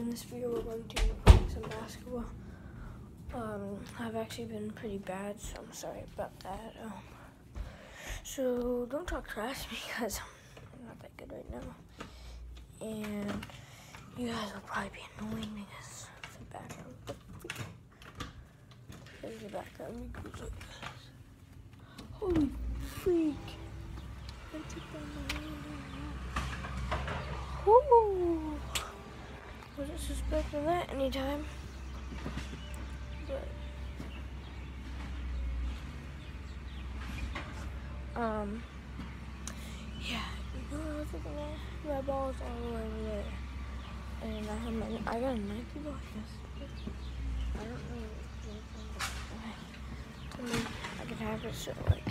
in this video we're going to play some basketball. I've actually been pretty bad, so I'm sorry about that. So don't talk trash because I'm not that good right now. And you guys will probably be annoying because of the background. There's the background. Holy freak. I took down my hand. Woo! Wasn't suspecting that anytime. But yeah, you know, look at that. My ball's all the way over there. And I got a Nike ball, yes. I don't know. I can have it, so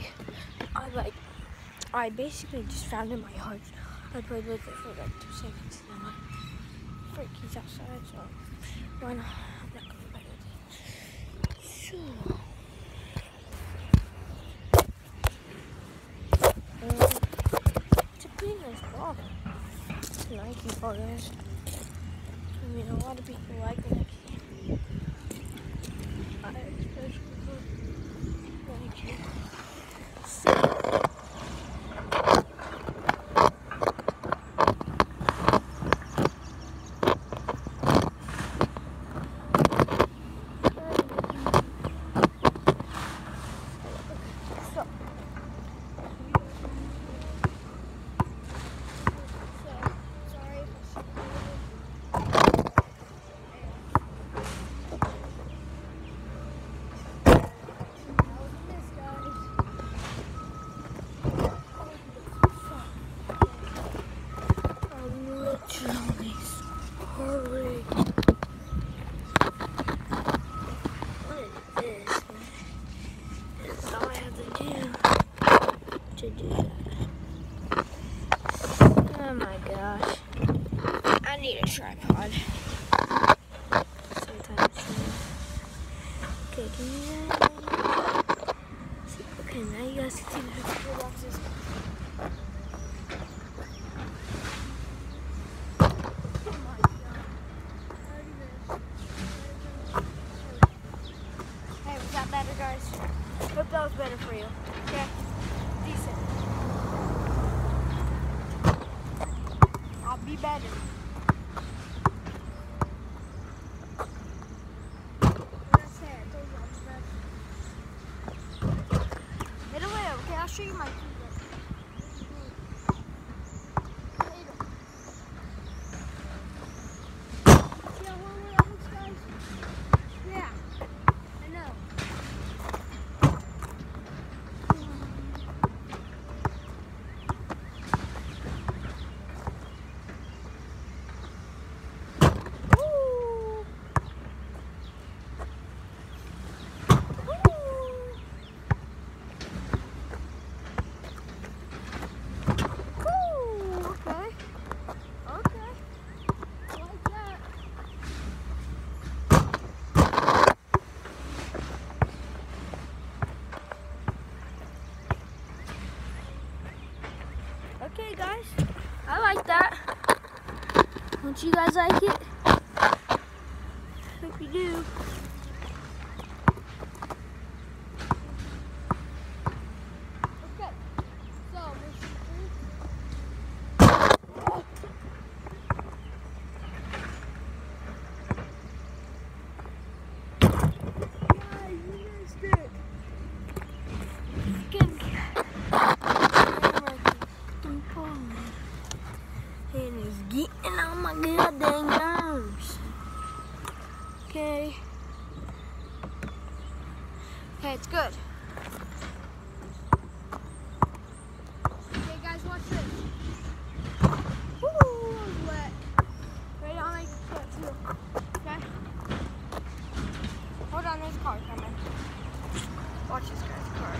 I basically just found it in my yard. I played with it for like 2 seconds, and then freak, he's outside, so why not? I'm not gonna play with it. So it's a pretty nice ball. It's a Nike ball, guys. I mean, a lot of people like Nike. I especially like Nike. Oh my gosh. I need a tripod. Sometimes. Okay, can you okay, now you guys can see the picture boxes. Hey, was that better, guys? Hope that was better for you. Okay? Decent. I'll be better. Get away, okay? I'll show you my feet. See how horrible that looks, guys? Yeah, I know. Okay, guys, I like that. Don't you guys like it? Hope you do. Okay, so you missed it. And it's getting on my goddamn nerves. Okay. Okay, it's good. Okay, guys, watch this. Woo, it was wet. Wait, I'll make it wet too. Okay? Hold on, there's a car coming. Watch this, guys, car.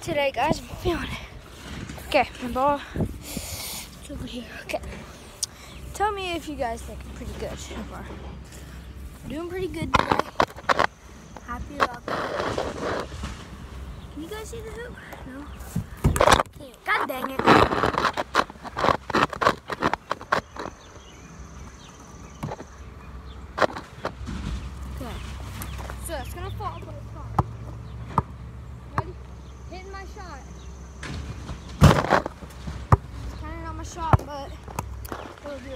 today, guys. I'm feeling it. Okay, my ball is over here. Okay. Tell me if you guys think I'm pretty good so far. I'm doing pretty good today. Happy about that. Can you guys see the hoop? No? Can't. God dang it. Okay. So it's gonna fall, but it's fine. Ready? Hitting my shot. It's kinda not my shot, but it'll do.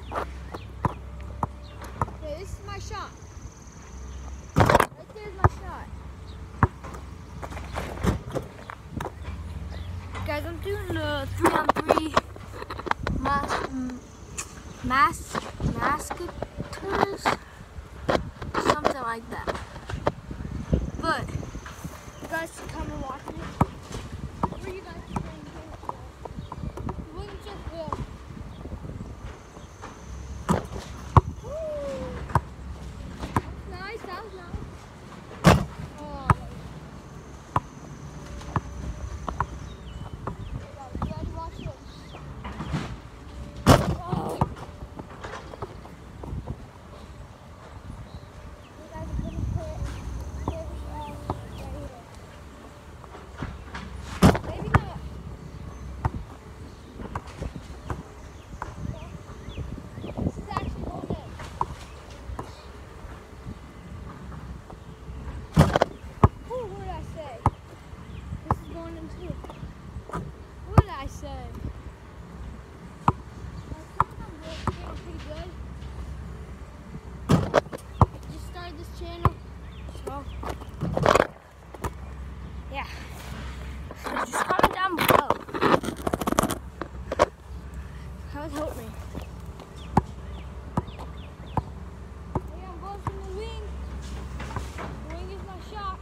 Okay, this is my shot. Right there's my shot. Guys, I'm doing the 3-on-3 maskers, something like that. But you guys should come and watch me. Where you guys are playing games? It wasn't just good. Woo! That was nice. Oh. Ready, watch this. Oh. You guys are gonna put it right here. Maybe not. This is actually going in. What did I say? This is going in too. What did I say? I'm pretty good. Just started this channel, so yeah. So just comment down below. That would help me. Hey, I'm going from the wing. The wing is my shot.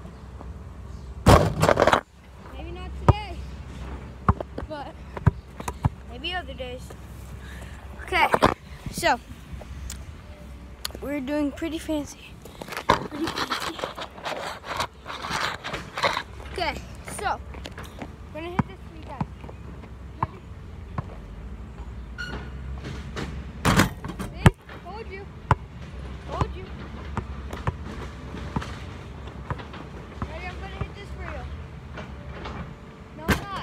Maybe not today, but maybe other days. Okay, so we're doing pretty fancy. Okay, so we're gonna hit this for you guys. Ready? See? Told you. Told you. Ready? I'm gonna hit this for you. No, I'm not.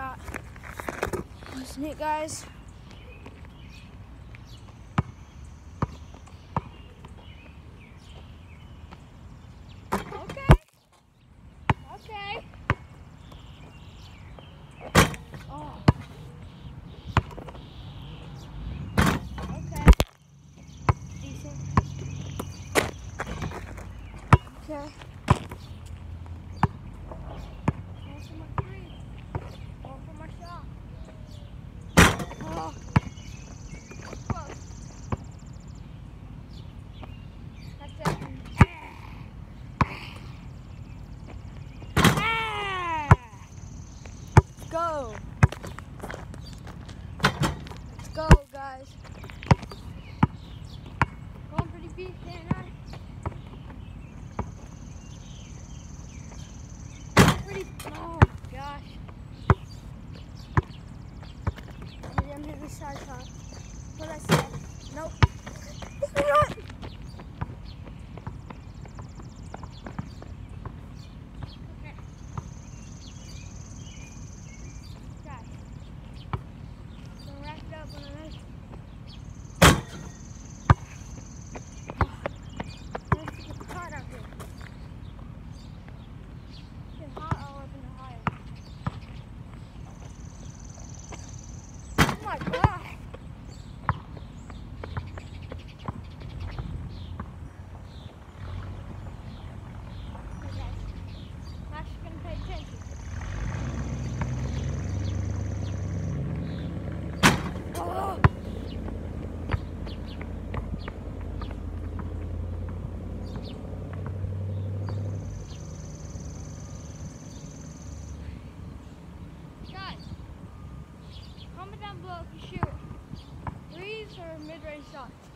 shot. Wasn't it, guys? Okay. Okay. Oh. Okay. Decent. Okay. Going for my three. Going for my shot. Oh. Close. That's it. Let's go. Let's go, guys. Going pretty deep, ain't I? Pretty. Oh gosh. Maybe I'm hitting the side shot. What I said. Nope. Not. Okay. Guys. Gonna wrap it up on a nice. Let's get the hot out here. It's getting hot all up in Ohio. Oh my gosh. Okay. I'm actually gonna pay attention. Oh! Guys, comment down below if you shoot threes or mid-range shots.